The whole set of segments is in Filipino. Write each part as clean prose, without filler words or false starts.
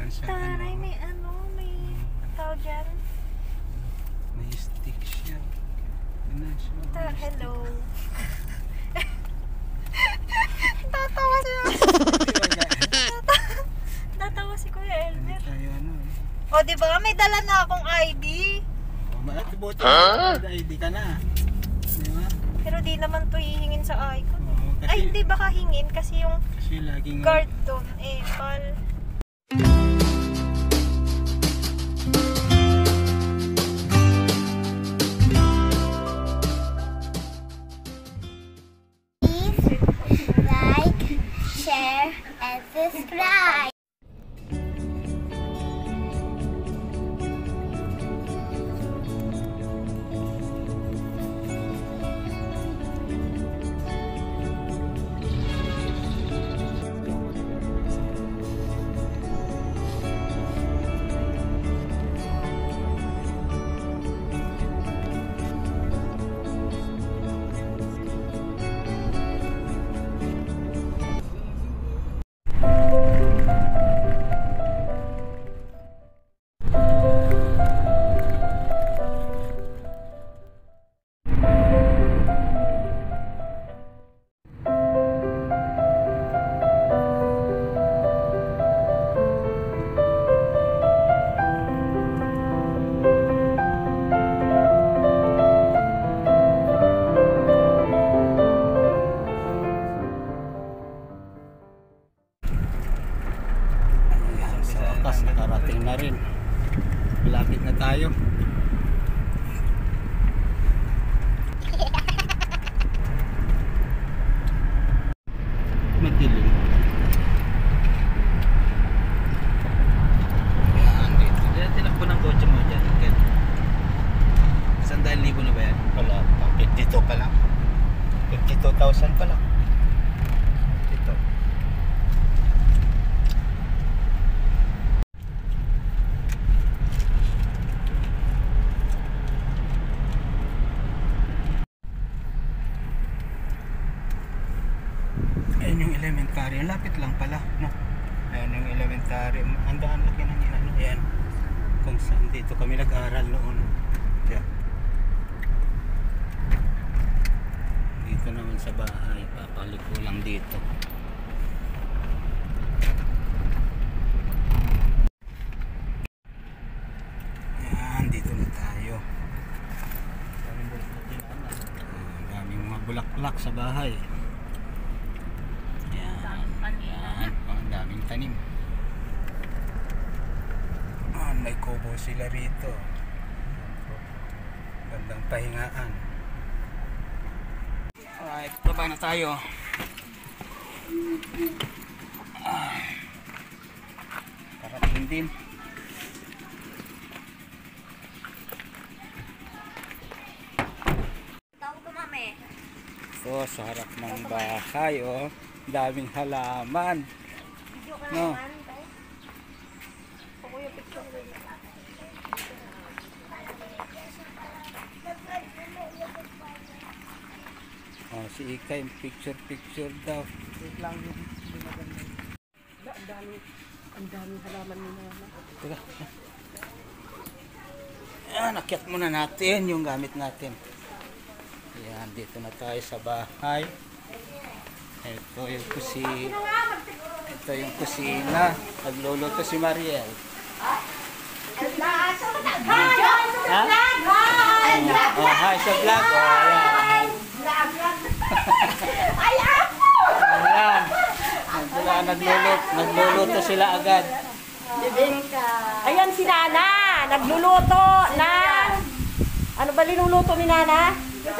meron siyang Taray, ano. may tawag dyan. May stick siya. Ano siya? Hello. Tatawa siya. Tatawa si Kuya Elmer. Tayo ano eh. O, diba? May dala na akong ID. Buti ID ka na. Diba? Pero di naman to hihingin sa icon. Oo, kasi, Ay, hindi baka hingin kasi yung kasi laging guard doon, pal. Please like, share, and subscribe. nakarating na rin. Malapit na tayo. Madilim. Yan, dito. Tinakbo ng kotse mo dyan. 100,000 na ba yan? Wala pa. 52 pa lang. 52,000 pa lang. Ito. Ayan yung elementary. Lapit lang pala, no? Ayan yung elementary. Ang daan laki ng inano. Ayan. Kung saan dito kami nag-aral noon. Ayan. Dito naman sa bahay. Papaliko lang dito. Ayan, dito na tayo. Daming mga bulaklak sa bahay. Ang daming tanim. May kubo sila rito. Gandang pahingaan. Alright, baba na tayo. Parating din. So, sa harap ng bahay, oh. Daming halaman. No. Oh, si Ika yung picture daw. Wait lang yung maganda. Ang dami halaman nila. Teka. Ayan, akyat muna natin yung gamit natin. Ayan, dito na tayo sa bahay. Ito yung kusina. Ito yung kusina. Nagluluto si Mariel. Ha? Oh, hi sa vlog. Oh, ayan. Ayan. Nagluluto sila agad. Ayan si Nana. Nagluluto na. Ano ba linuluto ni Nana?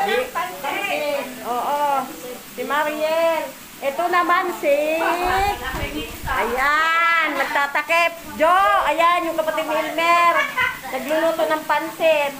Oo. Si Mariel. Ito naman si... Ayan, magtatakip. Jo, ayan yung kapatid ni Elmer. Nagluluto ng pansit.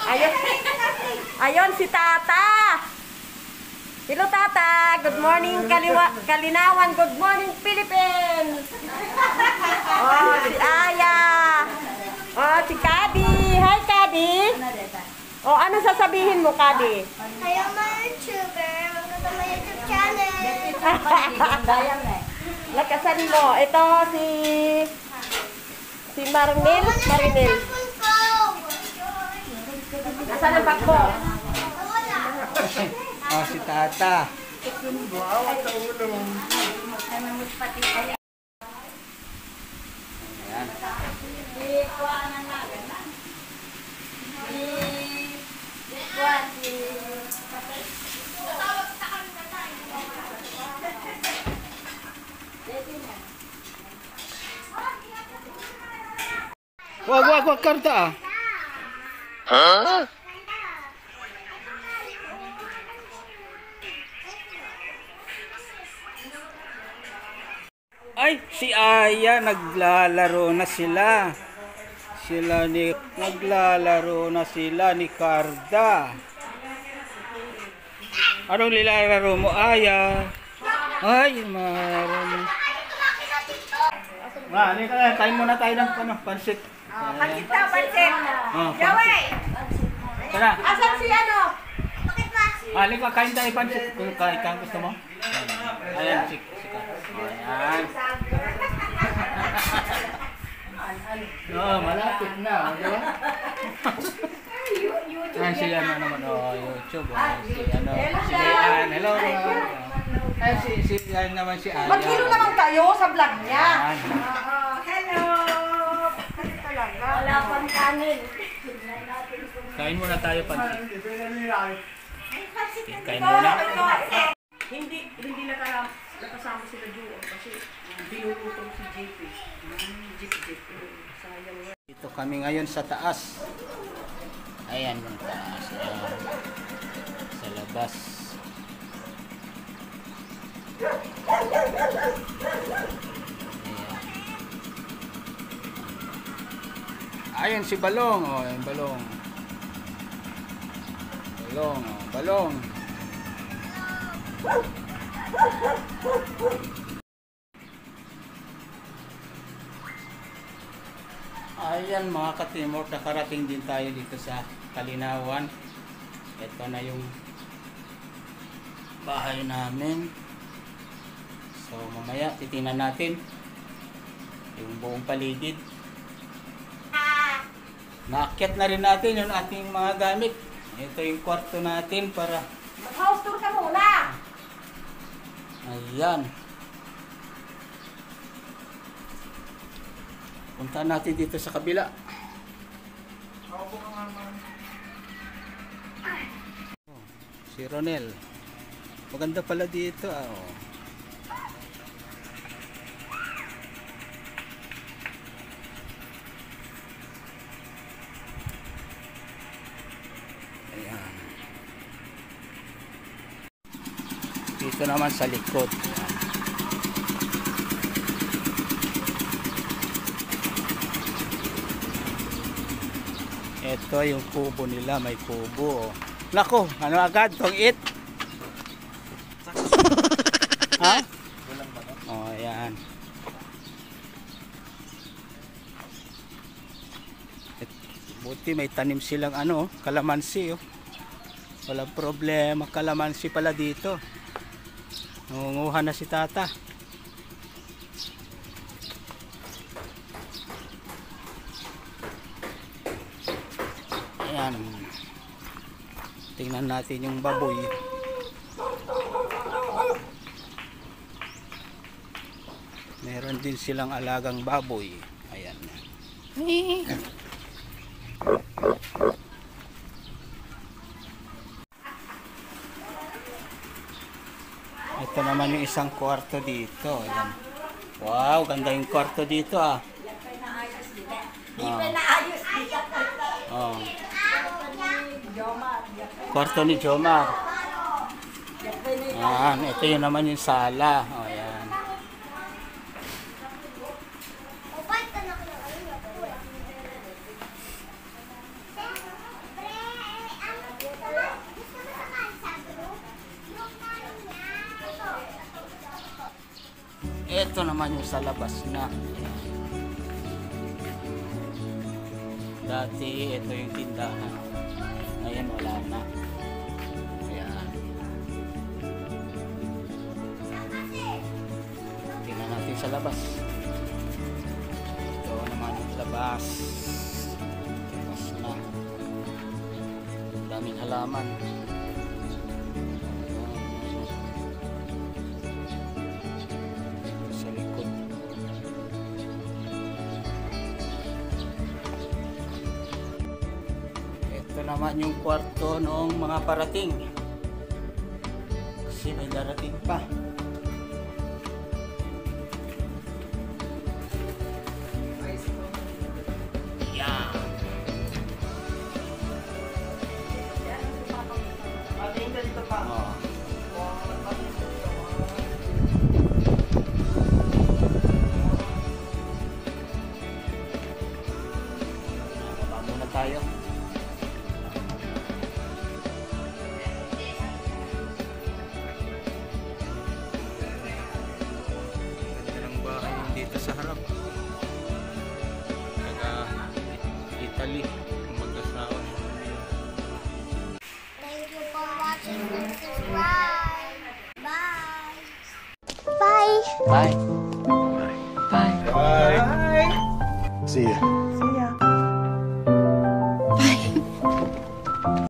Ayun si Tata. Hello Tata. Good morning Kalinawan. Good morning Philippines. Oh, si Aya. Oh, si Kadi. Hi Kadi. Oh, ano sasabihin mo Kadi? Hello, my sugar. Welcome to my YouTube channel. Lakasan mo. Ito si Si Marinel. Nasaan ang bag mo? Oh, si Tata. Ayan. Wag, karta ah. Ay, si Aya, naglalaro na sila. Naglalaro na sila ni Carda. Anong nilalaro mo, Aya? Ay, marami. Kain muna tayo ng pansit. Pansit daw, pansit. Oh, Joey! tara. Asan si ano? Halika, kain tayo pansit. Kung kain gusto mo? Ayan, si Ayan. Oh, malapit na, di ba? Ayan si ano naman, YouTube. Si Ayan. Hello. Ay, si Ayan naman si Ayan. Magkilo naman kayo sa vlog niya. Ayan. Hello! Kasi talaga. Wala pang kanin. Kain muna tayo pansit. Kain muna. Hindi nakasama sila doon kasi binulutong si JP. JP. Sayang. Dito kami ngayon sa taas. Ayan yung taas. Sa labas. Ayan si Balong. Oh, yung Balong. Balong. Ayan mga ka-teamwork, nakarating din tayo dito sa Kalinawan. Ito na yung bahay namin. So mamaya titingnan natin yung buong paligid. Naakyat na rin natin yung ating mga gamit. Ito yung kwarto natin para... Mag-house tour ka muna! Ayan. Punta natin dito sa kabila. Si Ronel. Maganda pala dito. Oh. Ayan. Dito naman sa likod. Ito yung kubo nila, may kubo. Nako, ano agad tong it? Ha? Oh, ayan. Buti may tanim silang kalamansi. Oh. Walang problema, kalamansi pala dito. Nangunguha na si Tata. Ayan. Tingnan natin yung baboy. Meron din silang alagang baboy. Ayan. Ito naman yung isang kwarto dito. Ayan. Wow, ganda yung kwarto dito ah. Oh. Kwarto ni Jomar. Ayan, ito yun naman yung sala. O, ayan. Ito naman yung sa labas na. Ayan. Dati, ito yung tindahan. Ngayon, wala na. Ayan. Tingnan natin sa labas. Ito naman yung labas. taas. Taas na. Daming halaman. Sa likod. Ito naman yung kwarto ng mga parating. Kasi may darating pa. Yan. Oh. Baba muna tayo. Ganda ng bahay dito sa harap. Taga Italy ang mag-asawa. Thank you for watching and subscribe. Bye. Bye. Bye. Bye. See ya.